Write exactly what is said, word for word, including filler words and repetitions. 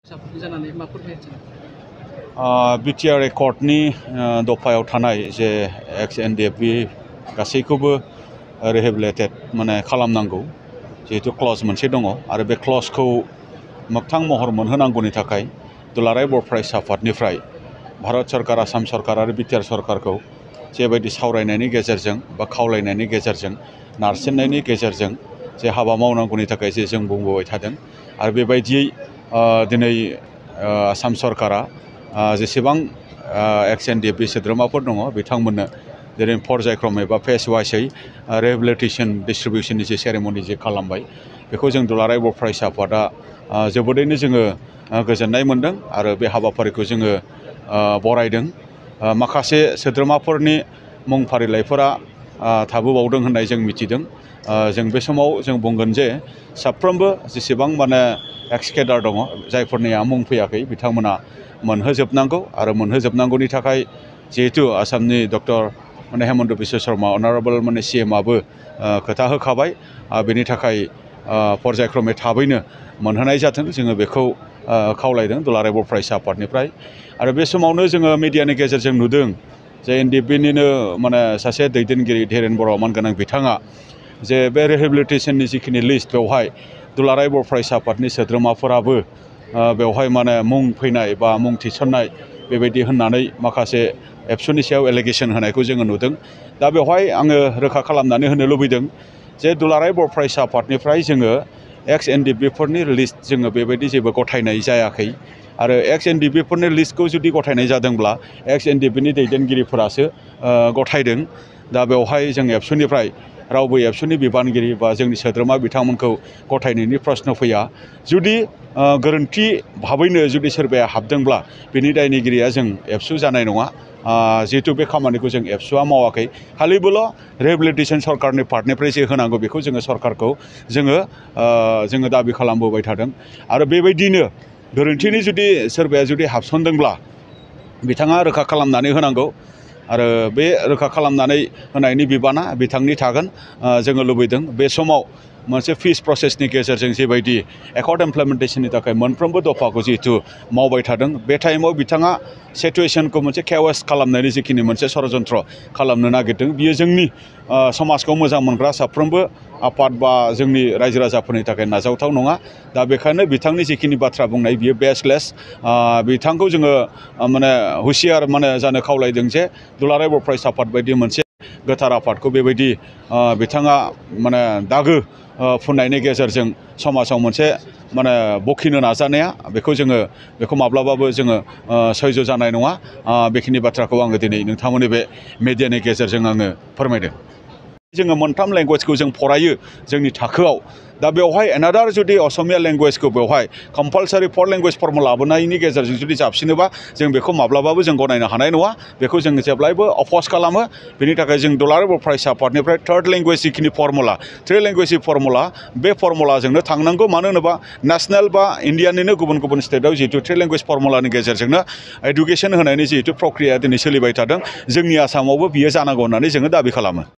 BTR एकर्डनि दफायाव थानाय जे एक्स NDFB गासैखौबो रिहेबिलिटेट माने खालामनांगौ जिहेतु क्लज मोनसे दङ आरो बे क्लजखौ मोगथां महर मोनहोनांगौनि थाखाय दुलाराय बर' फरायसा आफादनिफ्राय भारत सरकार आसाम सरकार आरो बिटिआर सरकारखौ जेबायदि सावरायनायनि गेजेरजों बा खावलायनायनि गेजेरजों नारसिननायनि गेजेरजों जे हाबा मावनांगौनि थाखाय जे जों बुंबोबाय थादों आरो बेबायदियै दिनै आसाम सरकारा जेसेबां एक्स एनडिएफबि सोद्रोमाफोर दङ बिथांमोननो जेरै पर्यायक्रम एबा फेस वाइसै रिहेबिलिटेसन डिस्ट्रिबिउसननि जे सेरेमनि जे खालामबाय बेखौ जों दुलाराय बर' फरायसा आफादा जोबोदैनो जोङो गोजोननाय मोनदों आरो बे हाबाफारिखौ जोङो बरायदों। माखासे सोद्रोमाफोरनि मुं फारिलाइफोरा थाबोबावदों होननाय जों मिथिदों। जों बे समाव जों बुंगोन जे साफ्रोमबो जेसेबां माने एक्स केडार दङ जायफोरनिया मुं फैयाखै बिथांमोना मोनहोजोबनांगौ आरो मोनहोजोबनांगौनि थाखाय जिहेतु आसामनि डक्टर माने हेमन्त बिश्व शर्मा अनारेबल माने सिएमआबो खोथा होखाबाय बेनि थाखाय पर्यायक्रमे थाबैनो मोनहोनाय जाथों जोङो बेखौ खावलायदों दुलाराय बर' फरायसा आफादनिफ्राय। आरो बे समावनो जोङो मिडियानि गेजेरजों नुदों जे एनडिएफबिनिनो माने सासे दैदेनगिरि धीरेन बर' मानगोनां बिथाङा जे बे रिहेबिलिटेसननि जिखिनि लिस्ट बेवहाय दुलाराय बर' फरायसा आफादनि सोद्रोमाफोराबो बेवहाय माने मुं फैनाय बा मुं थिसननाय बेबायदि होननानै माखासे एबसुनि सायाव एलिगेसन होनायखौ जोङो नुदों। दा बेवहाय आङो रोखा खालामनानै होनो लुबैदों जे दुलाराय बर' फरायसा आफादनिफ्राय जोङो एक्स एनडिएफबिफोरनि लिस्ट जोङो बेबायदि जेबो गथायनाय जायाखै आरो एक्स एनडिएफबिफोरनि लिस्टखौ जुदि गथायनाय जादोंब्ला एक्स एनडिएफबिनि दैदेनगिरिफोरासो गथायदों। दा बेवहाय जों एबसुनिफ्राय रावबो एबसुनि बिबानगिरि बा जोंनि सोद्रोमा बिथांमोनखौ गथायनायनि प्रश्न फैया। जुदि गोरोन्थि भाबैनो जुदि सोरबाया हाबदोंब्ला बिनि दायनिगिरिया जों एबसु जानाय नङा। जिहेतु बे खामानिखौ जों एबसुआ मावाखै खालिबोल' रिहेबिलिटेसन सरकारनि पार्टनिफ्राय जे होनांगौ बेखौ जोङो सरकारखौ जोङो जोङो दाबि खालामबोबाय थादों। आरो बेबायदिनो गोरोन्थिनि जुदि सोरबाया जुदि हाबसनदोंब्ला बिथाङा रोखा खालामनानै होनांगौ आरो बे रोखा खालामनानै होनायनि बिबाना बिथांनि थागोन। जोङो लुबैदों बे समाव मोनसे फिस प्रसेसनि गेजेरजों जेबायदि एकर्ड इमप्लिमेन्टेसननि थाखाय मोनफ्रोमबो दफाखौ जिहेतु मावबाय थादों बे टाइमाव बिथाङा सिटुवेसनखौ मोनसे केवस खालामनायनि जिखिनि मोनसे षड़यन्त्र खालामनो नागिरदों बियो जोंनि समाजखौ मोजां मोनग्रा साफ्रोमबो आफाद बा जोंनि रायजो राजाफोरनि थाखाय नाजावथाव नङा। दा बेखायनो बिथांनि जिखिनि बाथ्रा बुंनाय बियो बेसलेस। बिथांखौ जोङो माने हुसियार माने जानो खावलायदों जे दुलाराय बर' फरायसा आफाद बायदि मोनसे गोथार आफादखौ बेबायदि बिथाङा माने दागो फुननायनि गेजेरजों समाजाव मोनसे माने बखिनो नाजानाया बेखौ जोङो बेखौ माब्लाबाबो जोङो सैज' जानाय नङा। बेखिनि बाथ्राखौ आङो दिनै नोंथांमोननि बे मिडियानि गेजेरजों आङो फोरमायदों। जोङो मोनथाम लेंगुवेजखौ जों फरायो जोंनि थाखोआव। दा बेवहाय एनादार जुदि असमिया लेंगुवेजखौ बेवहाय कम्पालसारि फर लेंगुवेज फर्म लाबोनायनि गेजेरजों जुदि जाबसिनोबा जों बेखौ माब्लाबाबो जों गनायनो हानाय नङा। बेखौ जों जेब्लायबो अफस खालामो। बेनि थाखाय जों दुलाराय बर' फरायसा आफादनिफ्राय थार्ड लेंगुवेज जिखिनि फर्मुला थ्रि लेंगुवेजनि फर्मुला बे फर्मुलाजोंनो थांनांगौ। मानो होनोबा नेसनेल बा इण्डियानिनो गुबुन गुबुन स्टेटआव जिहेतु थ्रि लेंगुवेज फर्मुलानि गेजेरजोंनो इडुकेसन होनायनि जिहेतु प्रक्रिया दिनै सोलिबाय थादों जोंनि आसामावबो बियो जानांगौ होननानै जोङो दाबि खालामो।